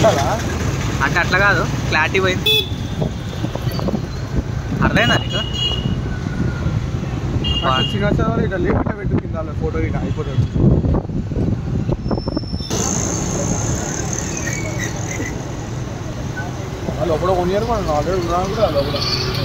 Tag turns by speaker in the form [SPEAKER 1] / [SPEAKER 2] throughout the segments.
[SPEAKER 1] అంటే అట్లా కాదు, క్లారిటీ పోయింది. అర్థమైందా నీకు?
[SPEAKER 2] ఇట్లా లేకుండా పెట్టు కింద ఫోటో ఇట్లా అయిపోతుంది. లోపల 1 year మనం ఆల్రెడీ ఉన్నాం కూడా లోపల.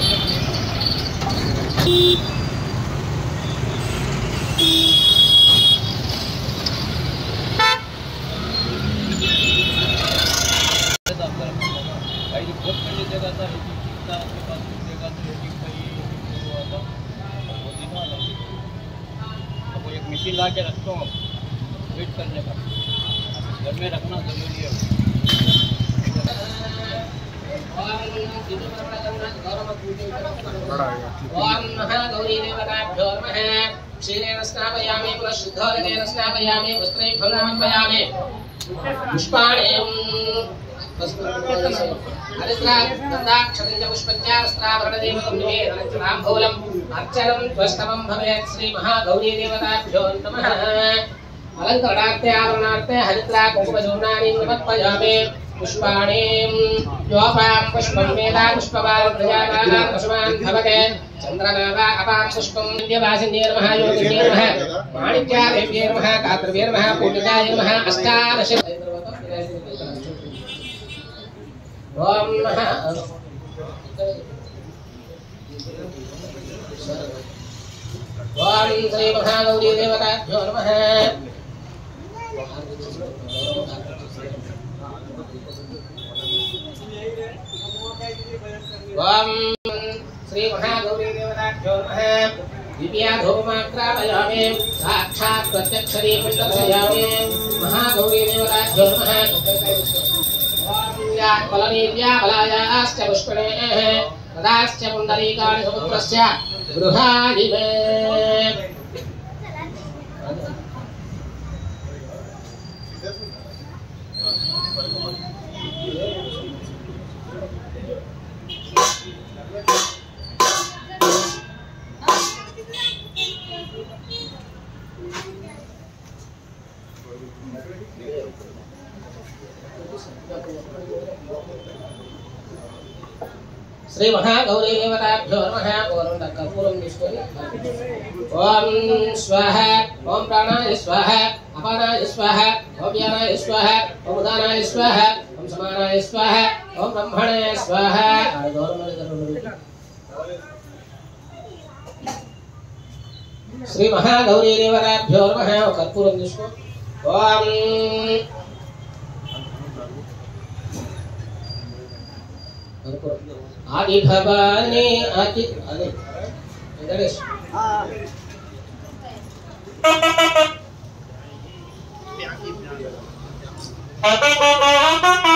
[SPEAKER 3] मशीन ला के रखता हूँ वेट करने का, घर में रखना जरूरी है। ओम नमः गौरी देवताभ्यो नमः। क्षीरेण स्नापयामि पुनः शुद्धोदकेन स्नापयामि वस्त्रैः समर्पयामि पुष्पाणि अर्चनं त्वष्टमं भवेत्। श्री महागौरी देवताभ्यो नमः। अलंकरणार्थे आवरणार्थे हरिद्रा कुंकुमचूर्णानि समर्पयामि। पुष्पाणि योपां पुष्पं वेदा पुष्पवान् प्रजावान् पशुमान् भवते। चन्द्रनावा अपां पुष्पं विद्यवासिन्ये नमः। योगिन्ये नमः। माणिक्यादेव्ये नमः। कात्रव्ये नमः। पूजिताय नमः। अष्टादश ओम नमः। ओम श्री महागौरी देवताभ्यो नमः। ओम श्री महागौरी देवताभ्यो नमः। दिव्या धूमाग्रापयामि साक्षात् प्रत्यक्षरीपं दर्शयामि। महागौरी देवताभ्यो नमः। फलनीत्या फलायाश्च पुष्पिणेः तदाश्च पुण्डरीकाणि समुद्रस्य गृहादिवे। श्री महागौरी देवताभ्यो नमः। कर्पूरं निष्ठोरि ओम स्वाहा। ओम प्राणाय स्वाहा। अपानाय स्वाहा। ओम व्यानाय स्वाहा। ओम उदानाय स्वाहा। ओम समानाय स्वाहा। ओम ब्रह्मणे स्वाहा। श्री महागौरी देवताभ्यो नमः। कर्पूरं निष्ठोरि ओम आदि भवानी आदि गणेश
[SPEAKER 4] Thank you.